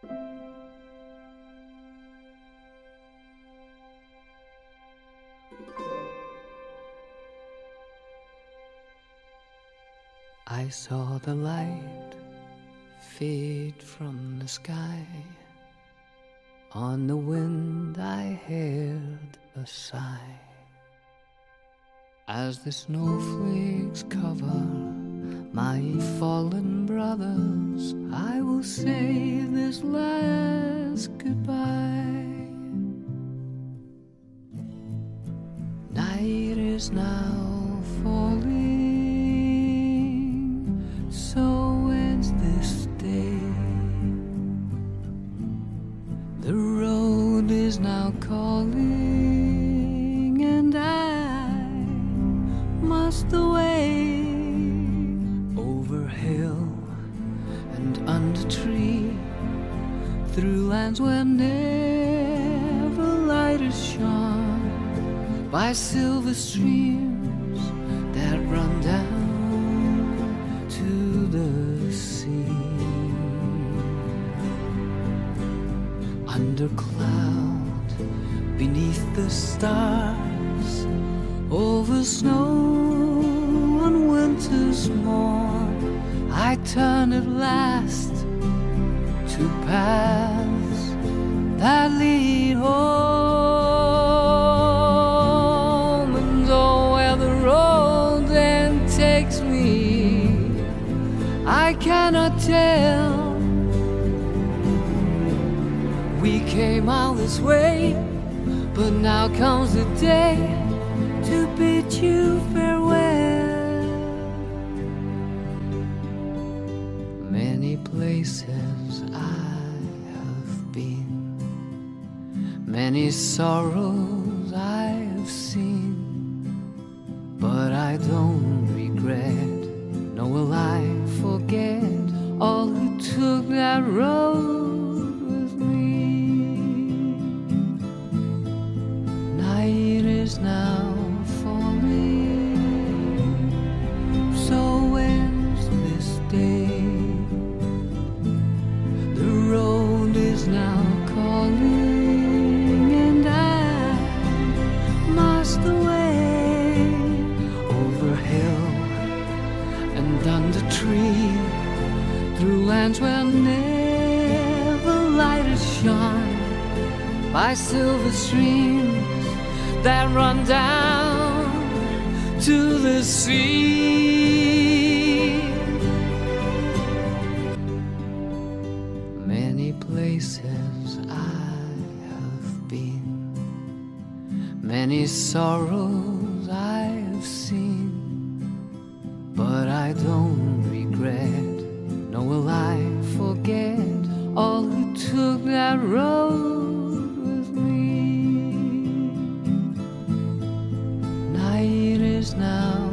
I saw the light fade from the sky. On the wind I heard a sigh. As the snowflakes cover my fallen brothers, I will say this last goodbye. Night is now falling, so ends this day. The road is now calling, and I must away over hill and under tree, through lands where never light is shone, by silver streams that run down to the sea. Under cloud, beneath the stars, over snow on winter's morn, I turn at last to paths that lead home. And oh, where the road then takes me, I cannot tell. We came all this way, but now comes the day to bid you farewell. Many places I have been, many sorrows I have seen, but I don't regret, nor will I forget all who took that road. Night is now falling, so ends this day. The road is now calling, and I must away over hill and under tree, through lands where never light has shone, by silver streams that run down to the sea. Many places I have been, many sorrows I have seen, but I don't regret, nor will I forget all who took that road. Night is now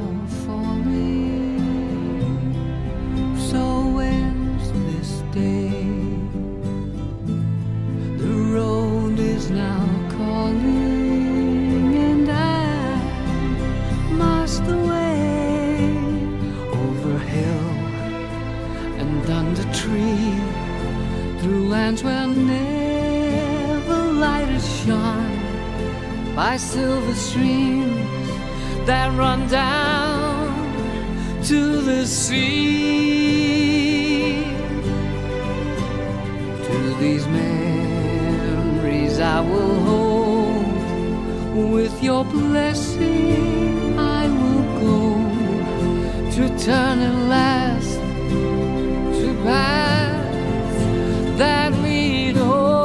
falling, so ends this day. The road is now calling, and I must away over hill and under tree, through lands where never light has shone, by silver streams that run down to the sea. To these memories I will hold, with your blessing I will go, to turn at last to paths that lead home.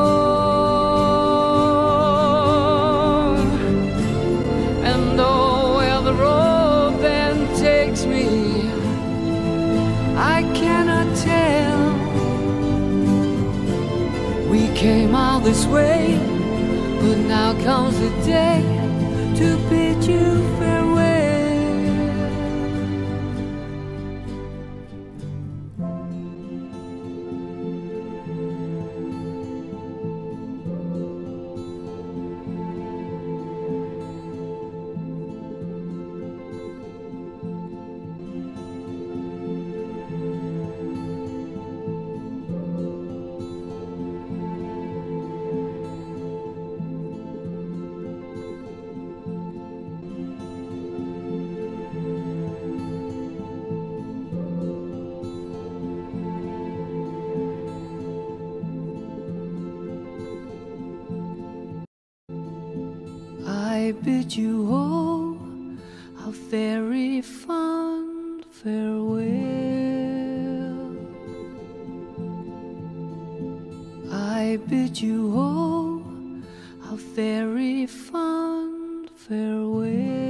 Came all this way, but now comes the day to bid you farewell. I bid you all a very fond farewell. I bid you all a very fond farewell.